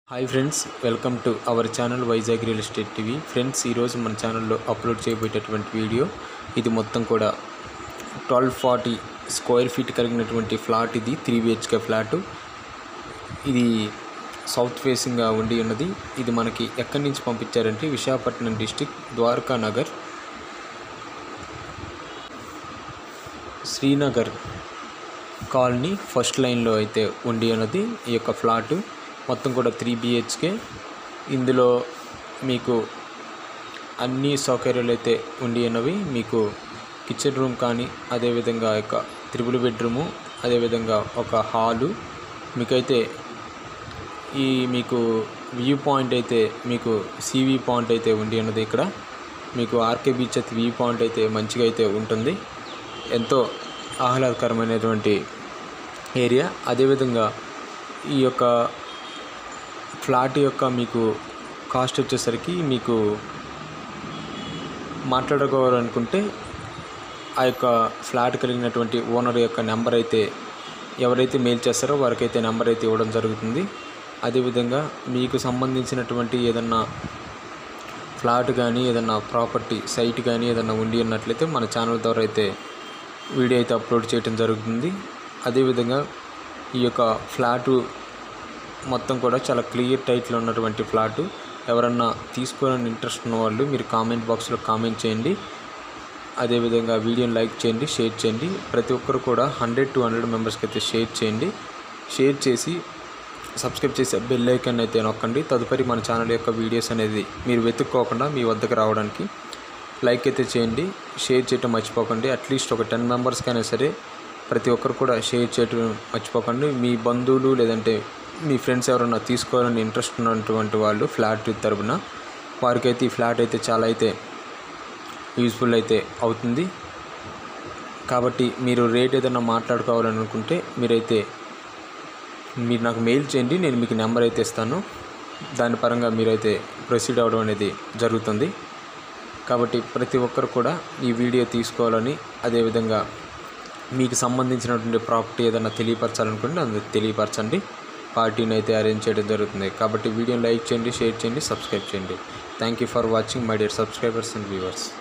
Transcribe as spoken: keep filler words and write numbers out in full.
Hi friends, welcome to our channel Vizag real estate TV. Friends, ఈరోజు మన ఛానల్లో upload చేయబోయేటటువంటి వీడియో ఇది మొత్తం కూడా ట్వెల్వ్ ఫార్టీ స్క్వేర్ ఫీట్ కలిగినటువంటి ఫ్లాట్. ఇది త్రీ బిహెచ్కే ఫ్లాటు. ఇది సౌత్ ఫేసింగ్గా ఉండి ఉన్నది. ఇది మనకి ఎక్కడి నుంచి పంపించారంటే Visakhapatnam district, Dwaraka Nagar, Srinagar colony first లైన్లో అయితే ఉండి ఉన్నది ఈ యొక్క ఫ్లాటు. మొత్తం కూడా త్రీ బిహెచ్కే. ఇందులో మీకు అన్ని సౌకర్యాలు అయితే ఉండి ఉన్నవి. మీకు కిచెన్ రూమ్ కానీ, అదేవిధంగా యొక్క త్రిబుల్ బెడ్రూము, అదేవిధంగా ఒక హాలు, మీకైతే ఈ మీకు వ్యూ పాయింట్ అయితే మీకు సీవీ పాయింట్ అయితే ఉండి ఉన్నది. ఇక్కడ మీకు ఆర్కే బీచ్ అయితే వ్యూ పాయింట్ అయితే మంచిగా అయితే ఉంటుంది. ఎంతో ఆహ్లాదకరమైనటువంటి ఏరియా. అదేవిధంగా ఈ యొక్క ఫ్లాట్ యొక్క మీకు కాస్ట్ వచ్చేసరికి మీకు మాట్లాడుకోవాలనుకుంటే ఆ యొక్క ఫ్లాట్ కలిగినటువంటి ఓనర్ యొక్క నెంబర్ అయితే ఎవరైతే మెయిల్ చేస్తారో వారికైతే నెంబర్ అయితే ఇవ్వడం జరుగుతుంది. అదేవిధంగా మీకు సంబంధించినటువంటి ఏదన్నా ఫ్లాట్ కానీ, ఏదన్నా ప్రాపర్టీ సైట్ కానీ ఏదన్నా ఉండి ఉన్నట్లయితే మన ఛానల్ ద్వారా అయితే వీడియో అయితే అప్లోడ్ చేయడం జరుగుతుంది. అదేవిధంగా ఈ యొక్క ఫ్లాటు మొత్తం కూడా చాలా క్లియర్ టైట్లో ఉన్నటువంటి ఫ్లాటు. ఎవరన్నా తీసుకోవాలని ఇంట్రెస్ట్ ఉన్న వాళ్ళు మీరు కామెంట్ బాక్స్లో కామెంట్ చేయండి. అదేవిధంగా వీడియోని లైక్ చేయండి, షేర్ చేయండి. ప్రతి ఒక్కరు కూడా హండ్రెడ్ టు హండ్రెడ్ మెంబర్స్కి అయితే షేర్ చేయండి. షేర్ చేసి సబ్స్క్రైబ్ చేసి బెల్ ఐకాన్ అయితే నొక్కండి. తదుపరి మన ఛానల్ యొక్క వీడియోస్ అనేది మీరు వెతుక్కోకుండా మీ వద్దకు రావడానికి లైక్ అయితే చేయండి, షేర్ చేయటం మర్చిపోకండి. అట్లీస్ట్ ఒక టెన్ మెంబర్స్కైనా సరే ప్రతి ఒక్కరు కూడా షేర్ చేయటం మర్చిపోకండి. మీ బంధువులు లేదంటే మీ ఫ్రెండ్స్ ఎవరైనా తీసుకోవాలని ఇంట్రెస్ట్ ఉన్నటువంటి వాళ్ళు ఫ్లాట్ తరపున వారికైతే ఈ ఫ్లాట్ అయితే చాలా అయితే యూజ్ఫుల్ అయితే అవుతుంది. కాబట్టి మీరు రేట్ ఏదైనా మాట్లాడుకోవాలని అనుకుంటే మీరైతే మీరు నాకు మెయిల్ చేయండి. నేను మీకు నెంబర్ అయితే ఇస్తాను. దాని పరంగా మీరైతే ప్రొసీడ్ అవ్వడం అనేది జరుగుతుంది. కాబట్టి ప్రతి ఒక్కరు కూడా ఈ వీడియో తీసుకోవాలని, అదేవిధంగా మీకు సంబంధించినటువంటి ప్రాపర్టీ ఏదైనా తెలియపరచాలనుకుంటే అందుకు తెలియపరచండి. పార్టీని అయితే అరేంజ్ చేయడం జరుగుతుంది. కాబట్టి వీడియోని లైక్ చేయండి, షేర్ చేయండి, సబ్స్క్రైబ్ చేయండి. Thank you for watching my dear subscribers and viewers.